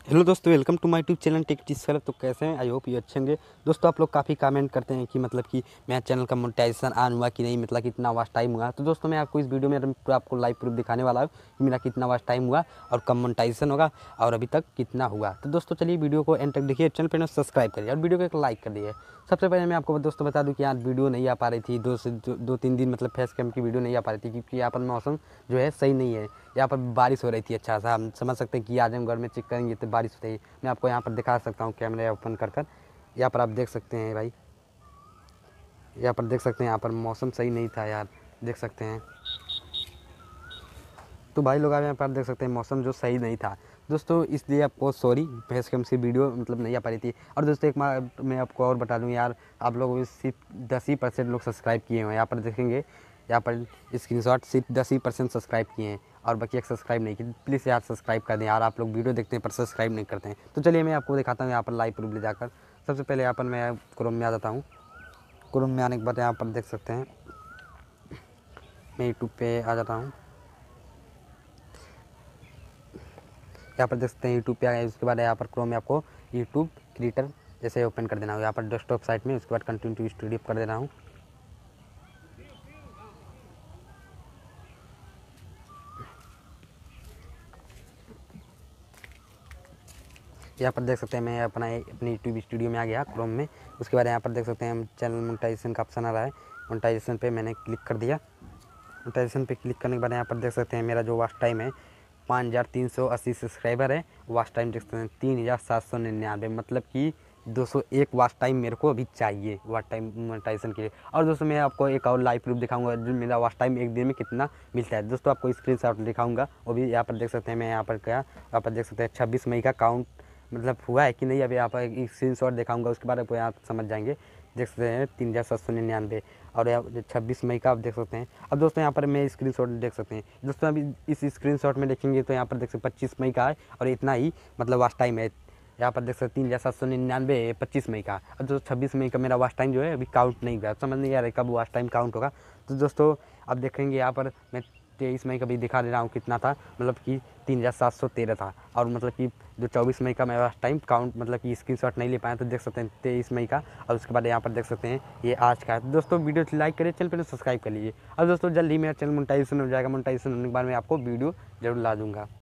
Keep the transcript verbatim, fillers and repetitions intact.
Hello दोस्तों, welcome to my YouTube channel tech tips sir. तो कैसे हैं? आई होप ये अच्छे होंगे। दोस्तों आप लोग काफ़ी कमेंट करते हैं कि मतलब कि मेरा चैनल का मोनेटाइजेशन ऑन हुआ कि नहीं, मतलब कितना वॉच टाइम हुआ। तो दोस्तों मैं आपको इस वीडियो में आपको लाइव प्रूफ दिखाने वाला हूँ कि मेरा कितना वॉच टाइम हुआ और कब मोनेटाइजेशन होगा और अभी तक कितना हुआ। तो दोस्तों चलिए वीडियो को एंड तक देखिए, चैनल पर सब्सक्राइब करिए और वीडियो को एक लाइक कर दिए। सबसे पहले मैं आपको दोस्तों बता दूं कि यार वीडियो नहीं आ पा रही थी, दो से दो, दो तीन दिन मतलब फेस कैम की वीडियो नहीं आ पा रही थी क्योंकि यहाँ पर मौसम जो है सही नहीं है। यहाँ पर बारिश हो रही थी, अच्छा सा हम समझ सकते हैं कि आजमगढ़ में चेक करेंगे तो बारिश हो रही है। मैं आपको यहाँ पर दिखा सकता हूँ कैमरे ओपन कर कर। यहाँ पर आप देख सकते हैं भाई, यहाँ पर देख सकते हैं, यहाँ पर मौसम सही नहीं था यार, देख सकते हैं। तो भाई लोग आप यहाँ पर देख सकते हैं मौसम जो सही नहीं था दोस्तों, इसलिए आपको सॉरी, फेस कैम से वीडियो मतलब नहीं आ पा रही थी। और दोस्तों एक बार मैं आपको और बता दूँ यार, आप लोग सिर्फ दस ही परसेंट लोग सब्सक्राइब किए हैं। यहाँ पर देखेंगे, यहाँ पर स्क्रीनशॉट सिर्फ दस ही परसेंट सब्सक्राइब किए हैं और बाकी एक सब्सक्राइब नहीं किए। प्लीज़ यार सब्सक्राइब कर दें यार, आप लोग वीडियो देखते हैं पर सब्सक्राइब नहीं करते हैं। तो चलिए मैं आपको दिखाता हूँ यहाँ पर लाइव प्रूफ ले जाकर। सबसे पहले यहाँ पर मैं क्रोम में आ जाता हूँ। क्रोम में आने के बाद यहाँ पर देख सकते हैं मैं यूट्यूब पे आ जाता हूँ। यहाँ पर देख सकते हैं यूट्यूब पे आ गया। उसके बाद यहाँ पर क्रोम में आपको यूट्यूब क्रिएटर जैसे ओपन कर देना हो, यहाँ पर डेस्कटॉप साइट में। उसके बाद कंटिन्यू टू स्टूडियो कर देना हूँ। यहाँ पर देख सकते हैं मैं अपना अपनी यूट्यूब स्टूडियो में आ गया क्रोम में। उसके बाद यहाँ पर देख सकते हैं चैनल मोनेटाइजेशन का ऑप्शन आ रहा है। मोनेटाइजेशन पे मैंने क्लिक कर दिया। मोनेटाइजेशन पे क्लिक करने के बाद यहाँ पर देख सकते हैं मेरा जो वॉच टाइम है पाँच हज़ार तीन सौ अस्सी सब्सक्राइबर है। वॉच टाइम देख सकते हैं तीन हज़ार सात सौ निन्यानवे, मतलब कि दो सौ एक वॉच टाइम मेरे को अभी चाहिए वॉच टाइम मोनेटाइजेशन के लिए। और दोस्तों मैं आपको एक और लाइव प्रूफ दिखाऊंगा जो मेरा वॉच टाइम एक दिन में कितना मिलता है। दोस्तों आपको स्क्रीनशॉट दिखाऊंगा, वो भी यहाँ पर देख सकते हैं। मैं यहाँ पर क्या, यहाँ पर देख सकते हैं छब्बीस मई का काउंट मतलब हुआ है कि नहीं, अभी यहाँ पर एक स्क्रीन शॉट दिखाऊंगा, उसके बाद आपको यहाँ समझ जाएंगे। देख सकते हैं तीन हज़ार सात सौ निन्यानवे और यहाँ छब्बीस मई का आप देख सकते हैं। अब दोस्तों यहाँ पर मैं स्क्रीन शॉट देख सकते हैं। दोस्तों अभी इस स्क्रीन शॉट में देखेंगे तो यहाँ पर देख सकते पच्चीस मई का है और इतना ही मतलब वॉच टाइम है। यहाँ पर देख सकते तीन हज़ार सात सौ निन्यानवे पच्चीस मई का। और दोस्तों छब्बीस मई का मेरा वॉच टाइम जो है अभी काउंट नहीं हुआ, समझ नहीं आ रहा है कब वॉच टाइम काउंट होगा। तो दोस्तों अब देखेंगे यहाँ पर मैं तेईस मई का भी दिखा दे रहा हूँ कितना था, मतलब कि तीन हज़ार सात सौ तेरह था। और मतलब कि जो चौबीस मई का मेरा टाइम काउंट मतलब कि स्क्रीनशॉट नहीं ले पाया तो देख सकते हैं तेईस मई का। और उसके बाद यहाँ पर देख सकते हैं ये आज का है। तो दोस्तों वीडियो लाइक करिए, चैनल पर सब्सक्राइब कर लीजिए। और दोस्तों जल्दी मेरा चैनल मोनेटाइजेशन हो जाएगा। मोनेटाइजेशन होने के बाद मैं आपको वीडियो जरूर ला दूँगा।